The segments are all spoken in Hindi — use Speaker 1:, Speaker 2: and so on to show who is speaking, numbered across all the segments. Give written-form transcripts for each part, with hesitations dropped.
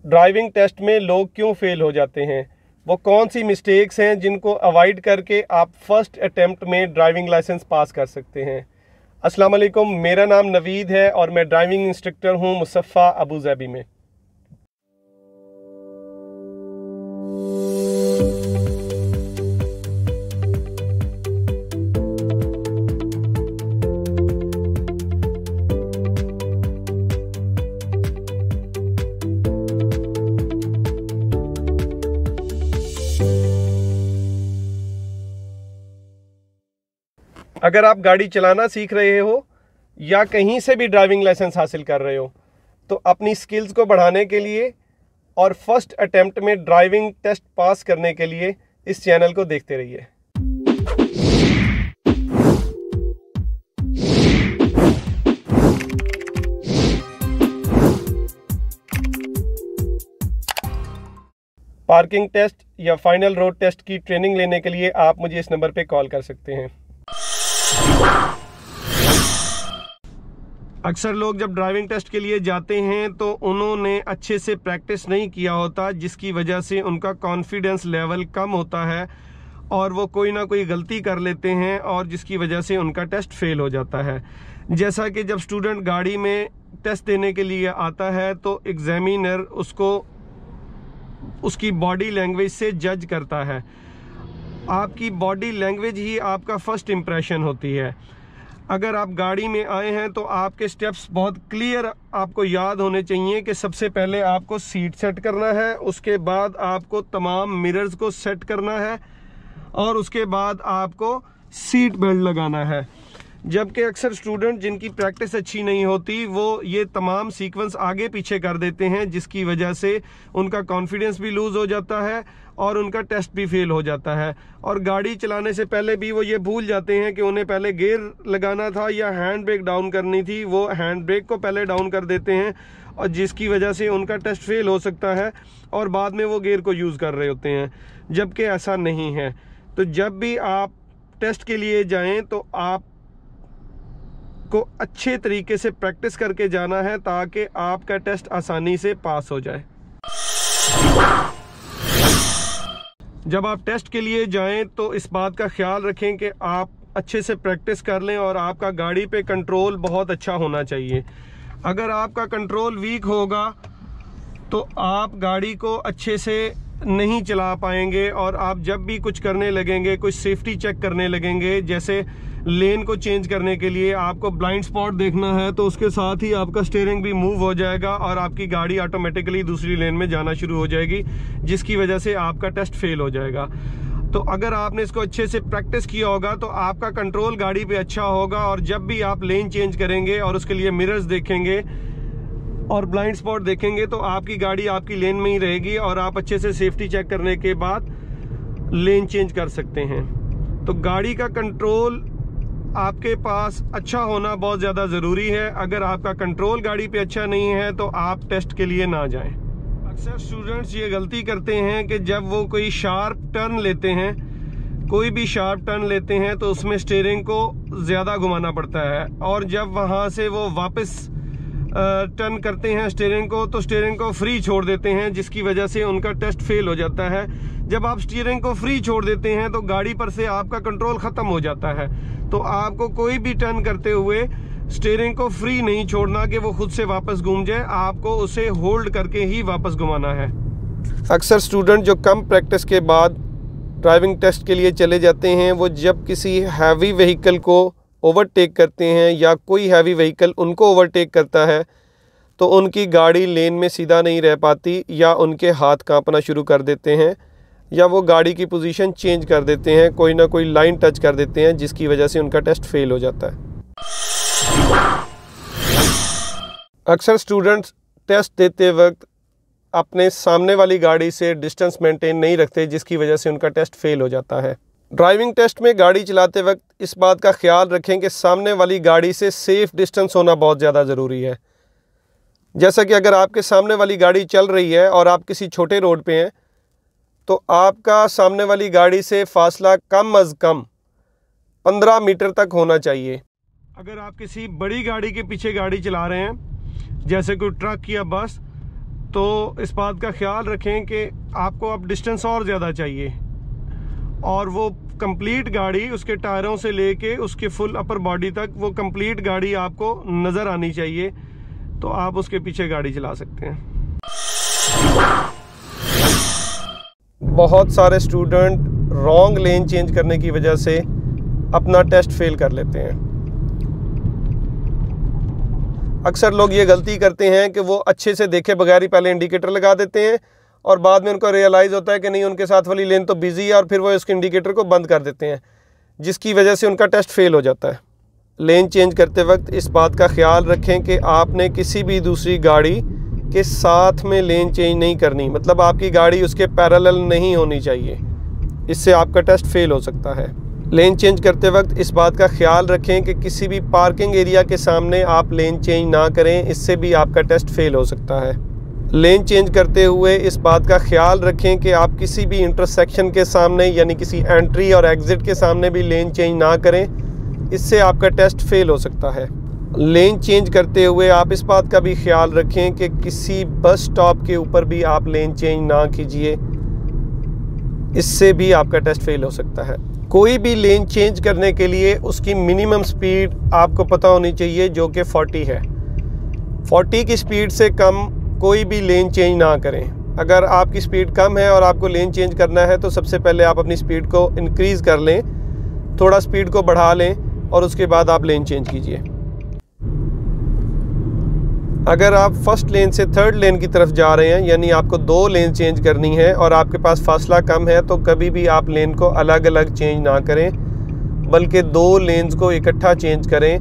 Speaker 1: ड्राइविंग टेस्ट में लोग क्यों फेल हो जाते हैं, वो कौन सी मिस्टेक्स हैं जिनको अवॉइड करके आप फर्स्ट अटेम्प्ट में ड्राइविंग लाइसेंस पास कर सकते हैं। अस्सलाम वालेकुम, मेरा नाम नवीद है और मैं ड्राइविंग इंस्ट्रक्टर हूँ मुसफ़ा अबू ज़ैबी में। अगर आप गाड़ी चलाना सीख रहे हो या कहीं से भी ड्राइविंग लाइसेंस हासिल कर रहे हो तो अपनी स्किल्स को बढ़ाने के लिए और फर्स्ट अटेम्प्ट में ड्राइविंग टेस्ट पास करने के लिए इस चैनल को देखते रहिए। पार्किंग टेस्ट या फाइनल रोड टेस्ट की ट्रेनिंग लेने के लिए आप मुझे इस नंबर पे कॉल कर सकते हैं। अक्सर लोग जब ड्राइविंग टेस्ट के लिए जाते हैं तो उन्होंने अच्छे से प्रैक्टिस नहीं किया होता, जिसकी वजह से उनका कॉन्फिडेंस लेवल कम होता है और वो कोई ना कोई गलती कर लेते हैं और जिसकी वजह से उनका टेस्ट फेल हो जाता है। जैसा कि जब स्टूडेंट गाड़ी में टेस्ट देने के लिए आता है तो एग्जामिनर उसको उसकी बॉडी लैंग्वेज से जज करता है। आपकी बॉडी लैंग्वेज ही आपका फर्स्ट इम्प्रेशन होती है। अगर आप गाड़ी में आए हैं तो आपके स्टेप्स बहुत क्लियर आपको याद होने चाहिए कि सबसे पहले आपको सीट सेट करना है, उसके बाद आपको तमाम मिरर्स को सेट करना है और उसके बाद आपको सीट बेल्ट लगाना है। जबकि अक्सर स्टूडेंट जिनकी प्रैक्टिस अच्छी नहीं होती वो ये तमाम सीक्वेंस आगे पीछे कर देते हैं, जिसकी वजह से उनका कॉन्फिडेंस भी लूज़ हो जाता है और उनका टेस्ट भी फेल हो जाता है। और गाड़ी चलाने से पहले भी वो ये भूल जाते हैं कि उन्हें पहले गियर लगाना था या हैंड ब्रेक डाउन करनी थी, वो हैंड ब्रेक को पहले डाउन कर देते हैं और जिसकी वजह से उनका टेस्ट फेल हो सकता है और बाद में वो गियर को यूज़ कर रहे होते हैं, जबकि ऐसा नहीं है। तो जब भी आप टेस्ट के लिए जाएँ तो आप को अच्छे तरीके से प्रैक्टिस करके जाना है ताकि आपका टेस्ट आसानी से पास हो जाए। जब आप टेस्ट के लिए जाएं तो इस बात का ख्याल रखें कि आप अच्छे से प्रैक्टिस कर लें और आपका गाड़ी पे कंट्रोल बहुत अच्छा होना चाहिए। अगर आपका कंट्रोल वीक होगा तो आप गाड़ी को अच्छे से नहीं चला पाएंगे और आप जब भी कुछ करने लगेंगे, कुछ सेफ्टी चेक करने लगेंगे, जैसे लेन को चेंज करने के लिए आपको ब्लाइंड स्पॉट देखना है तो उसके साथ ही आपका स्टीयरिंग भी मूव हो जाएगा और आपकी गाड़ी ऑटोमेटिकली दूसरी लेन में जाना शुरू हो जाएगी, जिसकी वजह से आपका टेस्ट फेल हो जाएगा। तो अगर आपने इसको अच्छे से प्रैक्टिस किया होगा तो आपका कंट्रोल गाड़ी पे अच्छा होगा और जब भी आप लेन चेंज करेंगे और उसके लिए मिरर्स देखेंगे और ब्लाइंड स्पॉट देखेंगे तो आपकी गाड़ी आपकी लेन में ही रहेगी और आप अच्छे से सेफ्टी चेक करने के बाद लेन चेंज कर सकते हैं। तो गाड़ी का कंट्रोल आपके पास अच्छा होना बहुत ज़्यादा ज़रूरी है। अगर आपका कंट्रोल गाड़ी पे अच्छा नहीं है तो आप टेस्ट के लिए ना जाएं। अक्सर स्टूडेंट्स ये गलती करते हैं कि जब वो कोई शार्प टर्न लेते हैं, कोई भी शार्प टर्न लेते हैं तो उसमें स्टीयरिंग को ज़्यादा घुमाना पड़ता है और जब वहाँ से वो वापस टर्न करते हैं स्टीयरिंग को तो स्टीयरिंग को फ्री छोड़ देते हैं, जिसकी वजह से उनका टेस्ट फेल हो जाता है। जब आप स्टीयरिंग को फ्री छोड़ देते हैं तो गाड़ी पर से आपका कंट्रोल ख़त्म हो जाता है। तो आपको कोई भी टर्न करते हुए स्टीयरिंग को फ्री नहीं छोड़ना कि वो खुद से वापस घूम जाए, आपको उसे होल्ड करके ही वापस घुमाना है। अक्सर स्टूडेंट जो कम प्रैक्टिस के बाद ड्राइविंग टेस्ट के लिए चले जाते हैं, वो जब किसी हैवी व्हीकल को ओवरटेक करते हैं या कोई हैवी व्हीकल उनको ओवरटेक करता है तो उनकी गाड़ी लेन में सीधा नहीं रह पाती या उनके हाथ कांपना शुरू कर देते हैं या वो गाड़ी की पोजीशन चेंज कर देते हैं, कोई ना कोई लाइन टच कर देते हैं, जिसकी वजह से उनका टेस्ट फेल हो जाता है। अक्सर स्टूडेंट्स टेस्ट देते वक्त अपने सामने वाली गाड़ी से डिस्टेंस मेंटेन नहीं रखते, जिसकी वजह से उनका टेस्ट फेल हो जाता है। ड्राइविंग टेस्ट में गाड़ी चलाते वक्त इस बात का ख्याल रखें कि सामने वाली गाड़ी से सेफ़ डिस्टेंस होना बहुत ज़्यादा ज़रूरी है। जैसा कि अगर आपके सामने वाली गाड़ी चल रही है और आप किसी छोटे रोड पे हैं तो आपका सामने वाली गाड़ी से फासला कम अज़ कम 15 मीटर तक होना चाहिए। अगर आप किसी बड़ी गाड़ी के पीछे गाड़ी चला रहे हैं, जैसे कोई ट्रक या बस, तो इस बात का ख्याल रखें कि आपको अब डिस्टेंस और ज़्यादा चाहिए, और वो कंप्लीट गाड़ी उसके टायरों से लेके उसके फुल अपर बॉडी तक वो कंप्लीट गाड़ी आपको नज़र आनी चाहिए, तो आप उसके पीछे गाड़ी चला सकते हैं। बहुत सारे स्टूडेंट रॉन्ग लेन चेंज करने की वजह से अपना टेस्ट फेल कर लेते हैं। अक्सर लोग ये गलती करते हैं कि वो अच्छे से देखे बगैर ही पहले इंडिकेटर लगा देते हैं और बाद में उनको रियलाइज़ होता है कि नहीं, उनके साथ वाली लेन तो बिजी है, और फिर वो इसके इंडिकेटर को बंद कर देते हैं, जिसकी वजह से उनका टेस्ट फेल हो जाता है। लेन चेंज करते वक्त इस बात का ख्याल रखें कि आपने किसी भी दूसरी गाड़ी के साथ में लेन चेंज नहीं करनी, मतलब आपकी गाड़ी उसके पैरेलल नहीं होनी चाहिए, इससे आपका टेस्ट फेल हो सकता है। लेन चेंज करते वक्त इस बात का ख्याल रखें कि किसी भी पार्किंग एरिया के सामने आप लेन चेंज ना करें, इससे भी आपका टेस्ट फेल हो सकता है। लेन चेंज करते हुए इस बात का ख्याल रखें कि आप किसी भी इंटरसेक्शन के सामने यानी किसी एंट्री और एग्ज़िट के सामने भी लेन चेंज ना करें, इससे आपका टेस्ट फेल हो सकता है। लेन चेंज करते हुए आप इस बात का भी ख्याल रखें कि किसी बस स्टॉप के ऊपर भी आप लेन चेंज ना कीजिए, इससे भी आपका टेस्ट फेल हो सकता है। कोई भी लेन चेंज करने के लिए उसकी मिनिमम स्पीड आपको पता होनी चाहिए, जो कि 40 है। 40 की स्पीड से कम कोई भी लेन चेंज ना करें। अगर आपकी स्पीड कम है और आपको लेन चेंज करना है तो सबसे पहले आप अपनी स्पीड को इंक्रीज़ कर लें, थोड़ा स्पीड को बढ़ा लें और उसके बाद आप लेन चेंज कीजिए। अगर आप फर्स्ट लेन से थर्ड लेन की तरफ जा रहे हैं, यानी आपको 2 लेन चेंज करनी है और आपके पास फासला कम है, तो कभी भी आप लेन को अलग अलग चेंज ना करें, बल्कि 2 लेन्स को इकट्ठा चेंज करें।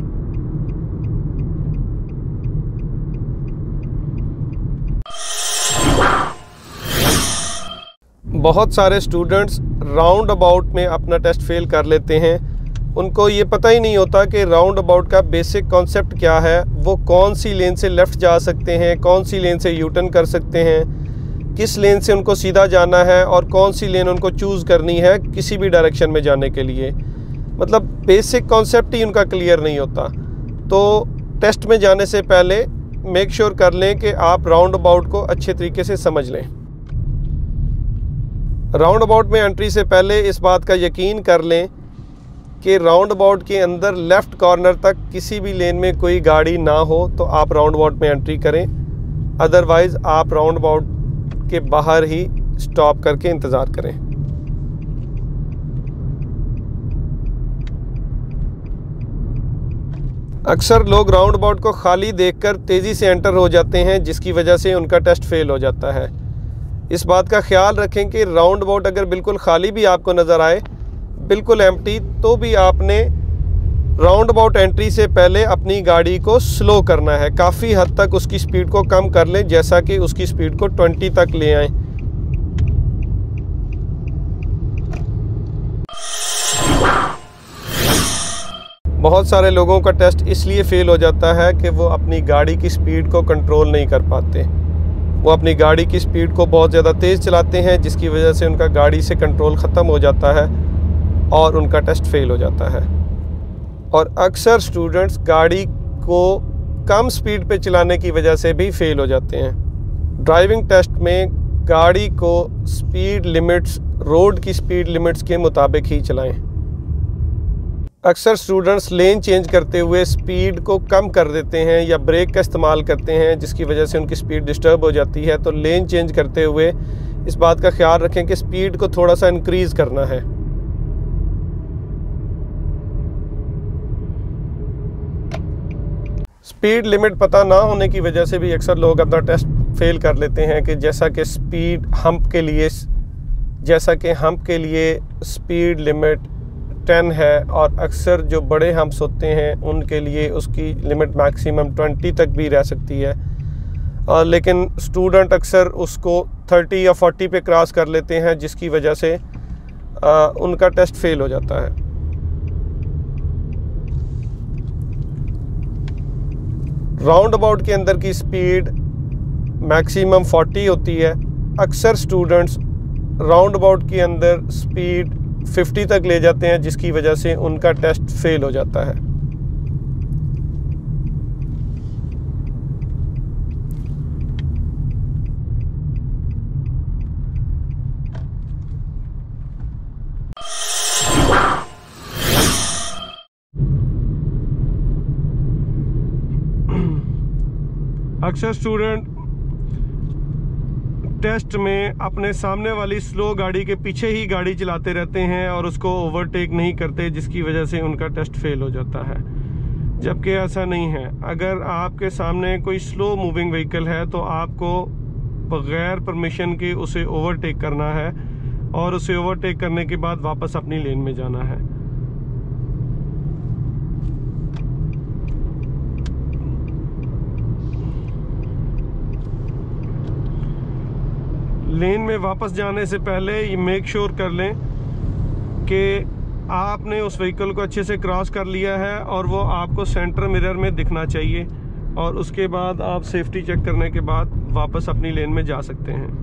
Speaker 1: बहुत सारे स्टूडेंट्स राउंड अबाउट में अपना टेस्ट फेल कर लेते हैं। उनको ये पता ही नहीं होता कि राउंड अबाउट का बेसिक कॉन्सेप्ट क्या है, वो कौन सी लेन से लेफ़्ट जा सकते हैं, कौन सी लेन से यू टर्न कर सकते हैं, किस लेन से उनको सीधा जाना है और कौन सी लेन उनको चूज़ करनी है किसी भी डायरेक्शन में जाने के लिए। मतलब बेसिक कॉन्सेप्ट ही उनका क्लियर नहीं होता। तो टेस्ट में जाने से पहले मेक श्योर कर लें कि आप राउंड अबाउट को अच्छे तरीके से समझ लें। राउंड अबाउट में एंट्री से पहले इस बात का यकीन कर लें कि राउंड अबाउट के अंदर लेफ़्ट कॉर्नर तक किसी भी लेन में कोई गाड़ी ना हो, तो आप राउंड अबाउट में एंट्री करें। अदरवाइज़ आप राउंड अबाउट के बाहर ही स्टॉप करके इंतज़ार करें। अक्सर लोग राउंड अबाउट को खाली देखकर तेज़ी से एंटर हो जाते हैं, जिसकी वजह से उनका टेस्ट फेल हो जाता है। इस बात का ख्याल रखें कि राउंड अबाउट अगर बिल्कुल खाली भी आपको नज़र आए, बिल्कुल एम्प्टी, तो भी आपने राउंड अबाउट एंट्री से पहले अपनी गाड़ी को स्लो करना है। काफ़ी हद तक उसकी स्पीड को कम कर लें, जैसा कि उसकी स्पीड को 20 तक ले आएं। बहुत सारे लोगों का टेस्ट इसलिए फेल हो जाता है कि वो अपनी गाड़ी की स्पीड को कंट्रोल नहीं कर पाते। वो अपनी गाड़ी की स्पीड को बहुत ज़्यादा तेज़ चलाते हैं, जिसकी वजह से उनका गाड़ी से कंट्रोल ख़त्म हो जाता है और उनका टेस्ट फेल हो जाता है। और अक्सर स्टूडेंट्स गाड़ी को कम स्पीड पे चलाने की वजह से भी फेल हो जाते हैं। ड्राइविंग टेस्ट में गाड़ी को स्पीड लिमिट्स, रोड की स्पीड लिमिट्स के मुताबिक ही चलाएं। अक्सर स्टूडेंट्स लेन चेंज करते हुए स्पीड को कम कर देते हैं या ब्रेक का इस्तेमाल करते हैं, जिसकी वजह से उनकी स्पीड डिस्टर्ब हो जाती है। तो लेन चेंज करते हुए इस बात का ख्याल रखें कि स्पीड को थोड़ा सा इंक्रीज़ करना है। स्पीड लिमिट पता ना होने की वजह से भी अक्सर लोग अपना टेस्ट फेल कर लेते हैं कि जैसा कि हम्प के लिए स्पीड लिमिट 10 है, और अक्सर जो बड़े हम्प्स होते हैं उनके लिए उसकी लिमिट मैक्सिमम 20 तक भी रह सकती है। लेकिन स्टूडेंट अक्सर उसको 30 या 40 पे क्रॉस कर लेते हैं, जिसकी वजह से उनका टेस्ट फेल हो जाता है। राउंड अबाउट के अंदर की स्पीड मैक्सिमम 40 होती है। अक्सर स्टूडेंट्स राउंड अबाउट के अंदर स्पीड 50 तक ले जाते हैं, जिसकी वजह से उनका टेस्ट फेल हो जाता है। अक्सर स्टूडेंट टेस्ट में अपने सामने वाली स्लो गाड़ी के पीछे ही गाड़ी चलाते रहते हैं और उसको ओवरटेक नहीं करते, जिसकी वजह से उनका टेस्ट फेल हो जाता है। जबकि ऐसा नहीं है। अगर आपके सामने कोई स्लो मूविंग व्हीकल है तो आपको बगैर परमिशन के उसे ओवरटेक करना है और उसे ओवरटेक करने के बाद वापस अपनी लेन में जाना है। लेन में वापस जाने से पहले ये मेक श्योर कर लें कि आपने उस व्हीकल को अच्छे से क्रॉस कर लिया है और वो आपको सेंटर मिरर में दिखना चाहिए, और उसके बाद आप सेफ्टी चेक करने के बाद वापस अपनी लेन में जा सकते हैं।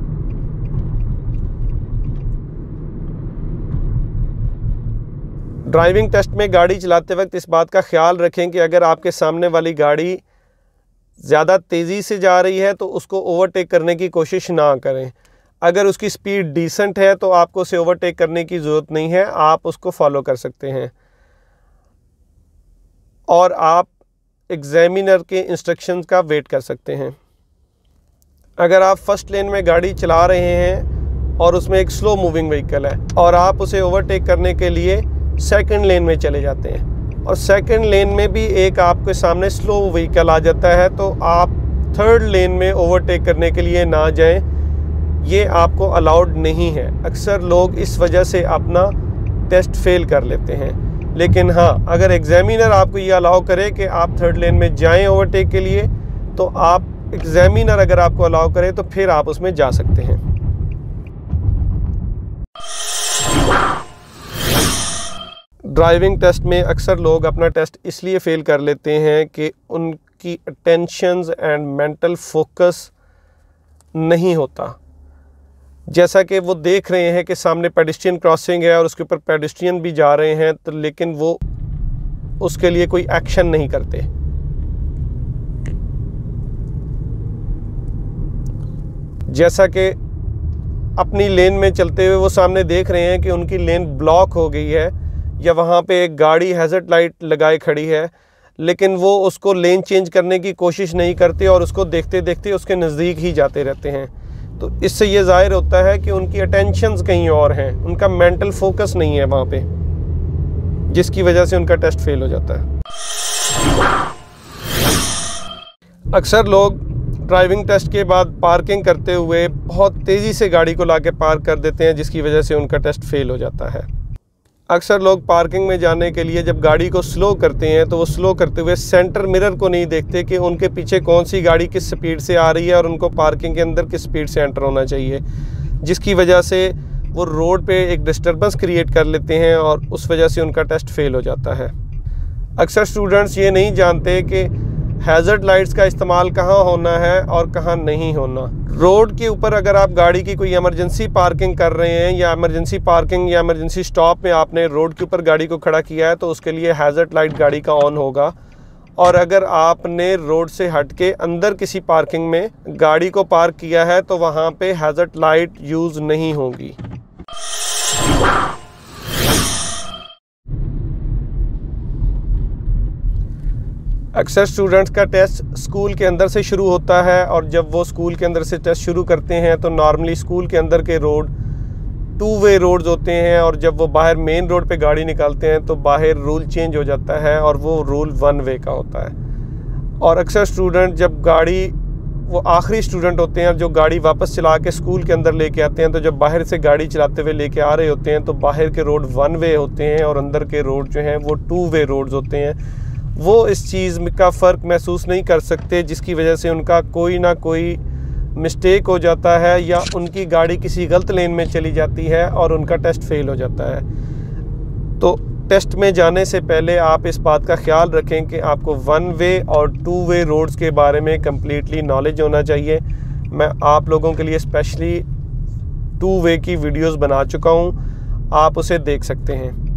Speaker 1: ड्राइविंग टेस्ट में गाड़ी चलाते वक्त इस बात का ख्याल रखें कि अगर आपके सामने वाली गाड़ी ज़्यादा तेज़ी से जा रही है तो उसको ओवरटेक करने की कोशिश ना करें। अगर उसकी स्पीड डिसेंट है तो आपको उसे ओवरटेक करने की ज़रूरत नहीं है, आप उसको फॉलो कर सकते हैं और आप एग्जामिनर के इंस्ट्रक्शंस का वेट कर सकते हैं। अगर आप फर्स्ट लेन में गाड़ी चला रहे हैं और उसमें एक स्लो मूविंग व्हीकल है और आप उसे ओवरटेक करने के लिए सेकंड लेन में चले जाते हैं और सेकंड लेन में भी एक आपके सामने स्लो व्हीकल आ जाता है, तो आप थर्ड लेन में ओवरटेक करने के लिए ना जाएं, ये आपको अलाउड नहीं है। अक्सर लोग इस वजह से अपना टेस्ट फेल कर लेते हैं। लेकिन हाँ, अगर एग्जामिनर आपको ये अलाउ करे कि आप थर्ड लेन में जाएं ओवरटेक के लिए, तो आप एग्जामिनर अगर आपको अलाउ करे तो फिर आप उसमें जा सकते हैं। ड्राइविंग टेस्ट में अक्सर लोग अपना टेस्ट इसलिए फ़ेल कर लेते हैं कि उनकी अटेंशंस एंड मेंटल फोकस नहीं होता। जैसा कि वो देख रहे हैं कि सामने पेडेस्ट्रियन क्रॉसिंग है और उसके ऊपर पेडेस्ट्रियन भी जा रहे हैं, तो लेकिन वो उसके लिए कोई एक्शन नहीं करते। जैसा कि अपनी लेन में चलते हुए वो सामने देख रहे हैं कि उनकी लेन ब्लॉक हो गई है या वहाँ पे एक गाड़ी हैज़र्ड लाइट लगाए खड़ी है, लेकिन वो उसको लेन चेंज करने की कोशिश नहीं करते और उसको देखते देखते उसके नज़दीक ही जाते रहते हैं। तो इससे ये ज़ाहिर होता है कि उनकी अटेंशंस कहीं और हैं, उनका मेंटल फोकस नहीं है वहाँ पे, जिसकी वजह से उनका टेस्ट फेल हो जाता है। अक्सर लोग ड्राइविंग टेस्ट के बाद पार्किंग करते हुए बहुत तेज़ी से गाड़ी को लाके पार्क कर देते हैं, जिसकी वजह से उनका टेस्ट फेल हो जाता है। अक्सर लोग पार्किंग में जाने के लिए जब गाड़ी को स्लो करते हैं तो वो स्लो करते हुए सेंटर मिरर को नहीं देखते कि उनके पीछे कौन सी गाड़ी किस स्पीड से आ रही है और उनको पार्किंग के अंदर किस स्पीड से एंटर होना चाहिए, जिसकी वजह से वो रोड पे एक डिस्टर्बेंस क्रिएट कर लेते हैं और उस वजह से उनका टेस्ट फेल हो जाता है। अक्सर स्टूडेंट्स ये नहीं जानते कि हैज़र्ड लाइट्स का इस्तेमाल कहाँ होना है और कहाँ नहीं होना। रोड के ऊपर अगर आप गाड़ी की कोई इमरजेंसी पार्किंग कर रहे हैं या इमरजेंसी पार्किंग या इमरजेंसी स्टॉप में आपने रोड के ऊपर गाड़ी को खड़ा किया है, तो उसके लिए हैज़र्ड लाइट गाड़ी का ऑन होगा। और अगर आपने रोड से हट के अंदर किसी पार्किंग में गाड़ी को पार्क किया है तो वहाँ पे हैज़र्ड लाइट यूज़ नहीं होगी। अक्सर स्टूडेंट्स का टेस्ट स्कूल के अंदर से शुरू होता है और जब वो स्कूल के अंदर से टेस्ट शुरू करते हैं तो नॉर्मली स्कूल के अंदर के रोड 2 वे रोड्स होते हैं और जब वो बाहर मेन रोड पे गाड़ी निकालते हैं तो बाहर रूल चेंज हो जाता है और वो रूल 1 वे का होता है। और अक्सर स्टूडेंट जब गाड़ी, वो आखिरी स्टूडेंट होते हैं जो गाड़ी वापस चला के स्कूल के अंदर लेके आते हैं, तो जब बाहर से गाड़ी चलाते हुए लेके आ रहे होते हैं तो बाहर के रोड 1 वे होते हैं और अंदर के रोड जो हैं वो 2 वे रोड्स होते हैं। वो इस चीज़ का फ़र्क महसूस नहीं कर सकते, जिसकी वजह से उनका कोई ना कोई मिस्टेक हो जाता है या उनकी गाड़ी किसी गलत लेन में चली जाती है और उनका टेस्ट फेल हो जाता है। तो टेस्ट में जाने से पहले आप इस बात का ख्याल रखें कि आपको 1 वे और 2 वे रोड्स के बारे में कम्प्लीटली नॉलेज होना चाहिए। मैं आप लोगों के लिए स्पेशली 2 वे की वीडियोस बना चुका हूँ, आप उसे देख सकते हैं।